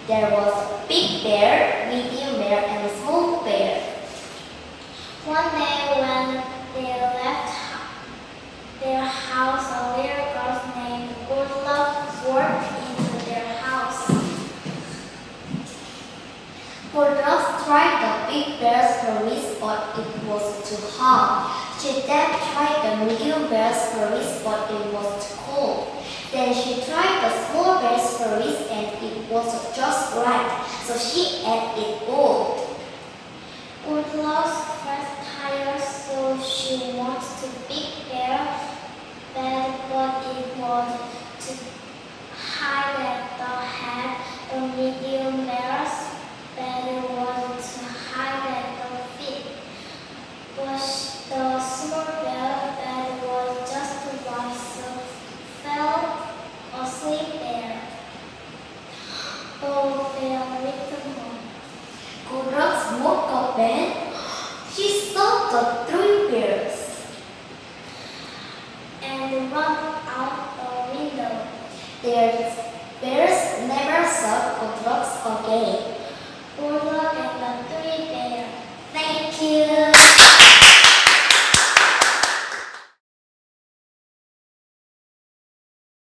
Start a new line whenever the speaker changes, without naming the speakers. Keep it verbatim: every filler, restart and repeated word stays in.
There was a big bear, medium bear, and a small bear.
One day when they left their house, a little girl named Goldluck walked into their house.
Goldluck tried the big bear's furries, but it was too hot. She then tried the medium bear's furries, but it was too cold. Then she tried the small bear's furries, and it was just right, so she ate it all.
Goldluck felt tired, so she went to Big Bear's bed, but it was to hide at the head. The medium bear's bed was to hide at the feet, but the small bear's bed was just right, so fell asleep there. Oh, their little mom.
Goldluck woke up and she saw the three bears
and ran out the window.
Their bears never saw Goldluck again.